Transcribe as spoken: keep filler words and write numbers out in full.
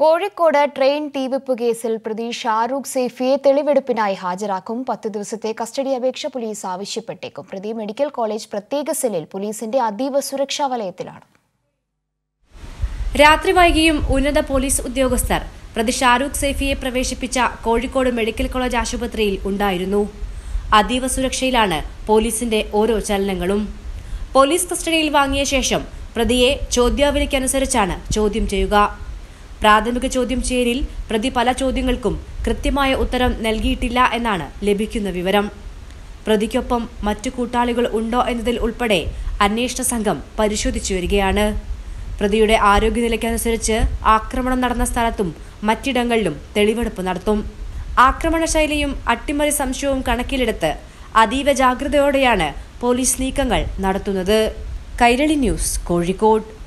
Kozhikode train തീവെപ്പ് കേസിൽ പ്രതി ഷാറൂഖ് സൈഫിയെ തെളിവെടുപ്പിനായി ഹാജരാക്കും. പത്ത് ദിവസത്തെ കസ്റ്റഡി അപേക്ഷ പോലീസ് ആവശ്യപ്പെട്ടേക്കും. പ്രതി മെഡിക്കൽ കോളേജ് പ്രത്യേക സെല്ലിൽ പോലീസിന്റെ അതീവ സുരക്ഷാ വലയത്തിലാണ്. രാത്രി വൈകിയും ഉന്നത പോലീസ് ഉദ്യോഗസ്ഥർ പ്രതി ഷാറൂഖ് സൈഫിയെ പ്രവേശിപ്പിച്ച കോഴിക്കോട് മെഡിക്കൽ കോളേജ് ആശുപത്രിയിൽ ഉണ്ടായിരുന്നു. അതീവ സുരക്ഷയിലാണ് പോലീസിന്റെ ഓരോ ചലനങ്ങളും. പോലീസ് കസ്റ്റഡിയിൽ വാങ്ങിയ ശേഷം പ്രതിയെ ചോദ്യാവലിക്കനുസരിച്ചാണ് ചോദ്യം ചെയ്യുക. പ്രാഥമിക ചോദ്യം ചെയ്യലിൽ പ്രതി പല ചോദ്യങ്ങൾക്കും കൃത്യമായ ഉത്തരം നൽകിയിട്ടില്ല എന്നാണ് ലഭിക്കുന്ന വിവരം. പ്രതിക്കൊപ്പം മറ്റു കൂട്ടാളികൾ ഉണ്ടോ എന്നതിൽ ഉൾപ്പെടെ അന്വേഷണ സംഘം പരിശോധിച്ചു വരികയാണ്. പ്രതിയുടെ ആരോഗ്യനിലയ്ക്കനുസരിച്ച് ആക്രമണം നടന്ന സ്ഥലത്തും മറ്റിടങ്ങളിലും തെളിവെടുപ്പ് നടത്തും. ആക്രമണ ശൈലിയും അട്ടിമറി സംശയവും കണക്കിലെടുത്ത് അതീവ ജാഗ്രതയോടെയാണ് പോലീസ് നീക്കങ്ങൾ നടത്തുന്നത്. കൈരളി ന്യൂസ്, കോഴിക്കോട്.